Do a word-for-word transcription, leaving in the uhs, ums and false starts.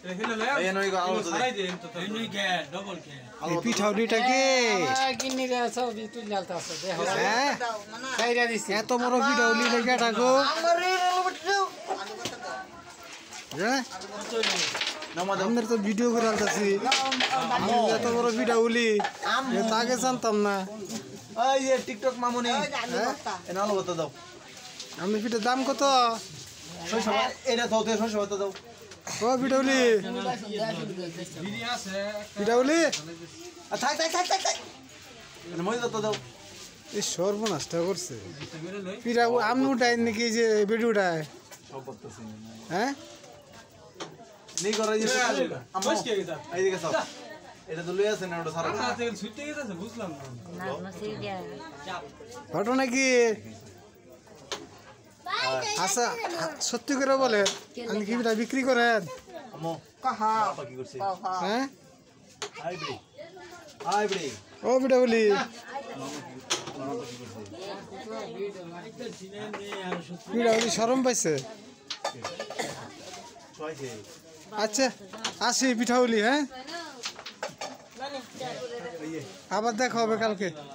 পিঠাউলিটা কে এত বড় পিঠাউলি লেগে থাকো আমাদের তো ভিডিও করে আনতেছি এত বড় পিঠাউলি তাকে জানতাম না টিকটক মামুনি আলো বতা দাও আমি পিঠার দাম কত এটা দাও শস্য বতা দাও ও পিঠাউলি পিঠাউলি থাক থাক থাক থাক থাক মই দাও দাও এই সর্বনাশটা করছে পিঠা আমি উঠাই নাকি যে বেডি উঠায় হ্যাঁ নেই করে যে আম্মা এইদিকে সব এটা তো লই আছে না ওটা সারা না থেকে ছুটতে গেছে বুঝলাম না না সেইটা ঘটনা কি আচ্ছা সত্যি করে বলে আমি কি পিঠা বিক্রি করেন আম্মু কাহা কি করছে হ্যাঁ আই ব্রে আই ব্রে ও পিঠা বলি পিঠা বলি শরম পাইছে আচ্ছা আসি পিঠাউলি হ্যাঁ আবার দেখা হবে কালকে।